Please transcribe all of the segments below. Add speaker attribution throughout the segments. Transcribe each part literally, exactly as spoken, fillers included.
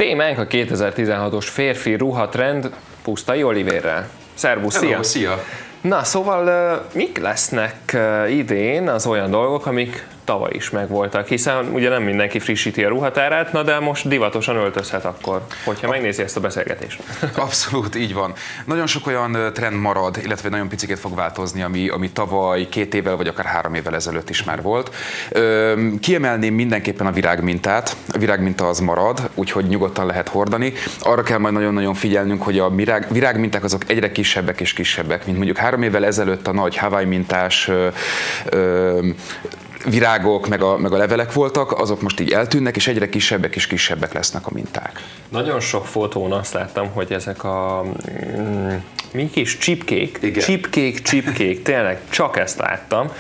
Speaker 1: Témánk a kétezer-tizenhatos férfi ruhatrend Pusztai Olivérrel. Szervusz, szia!
Speaker 2: Hello, szia!
Speaker 1: Na, szóval mik lesznek idén az olyan dolgok, amik tavaly is megvoltak, hiszen ugye nem mindenki frissíti a ruhatárát, na de most divatosan öltözhet akkor, hogyha megnézi ezt a beszélgetést.
Speaker 2: Abszolút, így van. Nagyon sok olyan trend marad, illetve nagyon picikét fog változni, ami, ami tavaly, két évvel vagy akár három évvel ezelőtt is már volt. Kiemelném mindenképpen a virágmintát. A virágminta az marad, úgyhogy nyugodtan lehet hordani. Arra kell majd nagyon-nagyon figyelnünk, hogy a virág, virágminták azok egyre kisebbek és kisebbek, mint mondjuk három évvel ezelőtt a nagy Hawaii mintás ö, ö, virágok, meg a, meg a levelek voltak, azok most így eltűnnek, és egyre kisebbek és kisebbek lesznek a minták.
Speaker 1: Nagyon sok fotón azt láttam, hogy ezek a mm, mi kis csipkék,
Speaker 2: Igen.
Speaker 1: csipkék, csipkék, tényleg csak ezt láttam,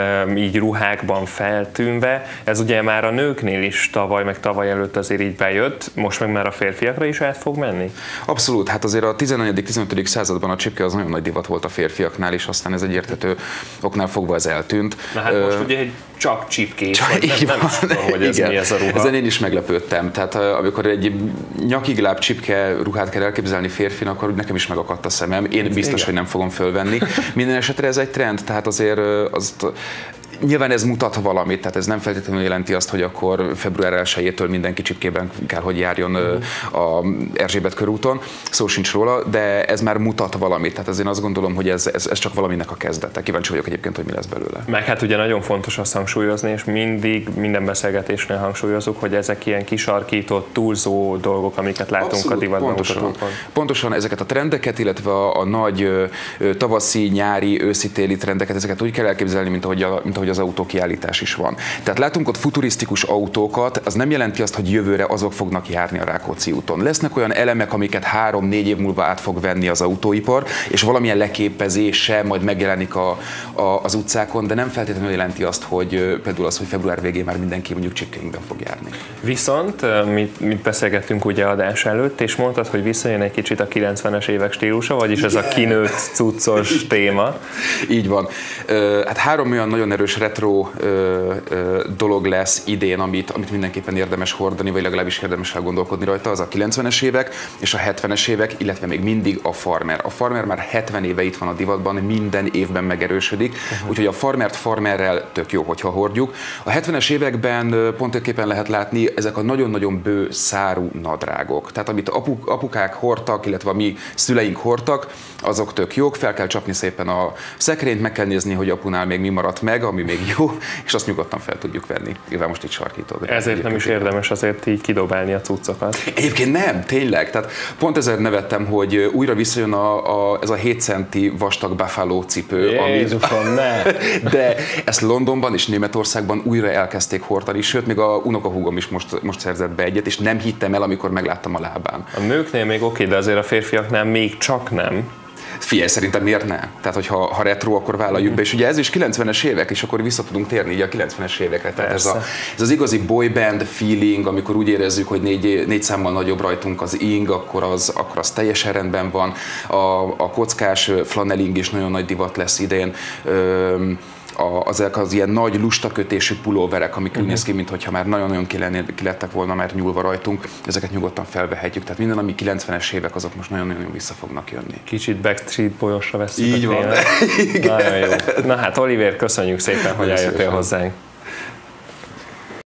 Speaker 1: így ruhákban feltűnve. Ez ugye már a nőknél is tavaly, meg tavaly előtt azért így bejött, most meg már a férfiakra is át fog menni?
Speaker 2: Abszolút, hát azért a tizennegyedik-tizenötödik században a csipke az nagyon nagy divat volt a férfiaknál, és aztán ez egy érthető oknál fogva ez eltűnt.
Speaker 1: Na hát most ugye egy csak csipkés, csak, vagy nem, nem is tudom, hogy ez
Speaker 2: igen.
Speaker 1: mi ez a ruha.
Speaker 2: Ezen én is meglepődtem. Tehát amikor egy nyakigláb csipke ruhát kell elképzelni férfin, akkor nekem is megakadt a szemem. Én biztos, igen. hogy nem fogom fölvenni. Minden esetre ez egy trend, tehát azért azt nyilván ez mutat valamit, tehát ez nem feltétlenül jelenti azt, hogy akkor február elsejétől mindenki csipkében kell, hogy járjon uh-huh. a Erzsébet körúton, szó sincs róla, de ez már mutat valamit, tehát azért azt gondolom, hogy ez, ez, ez csak valaminek a kezdete. Kíváncsi vagyok egyébként, hogy mi lesz belőle.
Speaker 1: Meg hát ugye nagyon fontos azt hangsúlyozni, és mindig minden beszélgetésnél hangsúlyozunk, hogy ezek ilyen kisarkított, túlzó dolgok, amiket látunk Abszolút, a divatban.
Speaker 2: Pontosan, pontosan ezeket a trendeket, illetve a, a nagy tavaszi, nyári, őszi-téli trendeket, ezeket úgy kell elképzelni, mint ahogy, a, mint ahogy az autókiállítás is van. Tehát látunk ott futurisztikus autókat, az nem jelenti azt, hogy jövőre azok fognak járni a Rákóczi úton. Lesznek olyan elemek, amiket három-négy év múlva át fog venni az autóipar, és valamilyen leképezése majd megjelenik a, a, az utcákon, de nem feltétlenül jelenti azt, hogy például az, hogy február végén már mindenki mondjuk csipkéinkben fog járni.
Speaker 1: Viszont mit, mit beszélgettünk ugye adás előtt, és mondtad, hogy visszajön egy kicsit a kilencvenes évek stílusa, vagyis ez a kinőtt cuccos téma.
Speaker 2: Így van. Hát három olyan nagyon erős retro ö, ö, dolog lesz idén, amit, amit mindenképpen érdemes hordani, vagy legalábbis érdemes elgondolkodni rajta, az a kilencvenes évek és a hetvenes évek, illetve még mindig a farmer. A farmer már hetven éve itt van a divatban, minden évben megerősödik, uh-huh. úgyhogy a farmert farmerrel tök jó, hogyha hordjuk. A hetvenes években pontoképpen lehet látni ezek a nagyon-nagyon bő szárú nadrágok. Tehát amit apuk, apukák hordtak, illetve a mi szüleink hordtak, azok tök jók, fel kell csapni szépen a szekrényt, meg kell nézni, hogy apunál még mi maradt meg, ami még jó, és azt nyugodtan fel tudjuk venni. Nyilván most itt sarkítod.
Speaker 1: Ezért nem is érdemes azért így kidobálni a cuccokat.
Speaker 2: Egyébként nem, tényleg. Tehát pont ezért nevettem, hogy újra visszajön a, a, ez a hét centi vastag Buffalo cipő.
Speaker 1: Jézusom,
Speaker 2: ami...
Speaker 1: ne!
Speaker 2: De ezt Londonban és Németországban újra elkezdték hordani, sőt, még a unokahúgom is most, most szerzett be egyet, és nem hittem el, amikor megláttam a lábán.
Speaker 1: A nőknél még oké, de azért a férfiaknál még csak nem.
Speaker 2: Figyelj, szerintem miért ne? Tehát, hogyha ha retro, akkor vállaljuk be, és ugye ez is kilencvenes évek, és akkor vissza tudunk térni így a kilencvenes évekre. Tehát ez, a, ez az igazi boyband feeling, amikor úgy érezzük, hogy négy, négy számmal nagyobb rajtunk az ing, akkor az, akkor az teljesen rendben van. A, a kockás flaneling is nagyon nagy divat lesz idén. Üm, azok az ilyen nagy lustakötésű pulóverek, amik uh-huh. úgy néz ki, mintha már nagyon-nagyon ki lettek volna már nyúlva rajtunk, ezeket nyugodtan felvehetjük. Tehát minden, ami kilencvenes évek, azok most nagyon-nagyon vissza fognak jönni.
Speaker 1: Kicsit Backstreet Boyosra veszünk.
Speaker 2: Így van.
Speaker 1: Nagyon jó. Na hát Olivér, köszönjük szépen, hogy eljöttél hozzánk.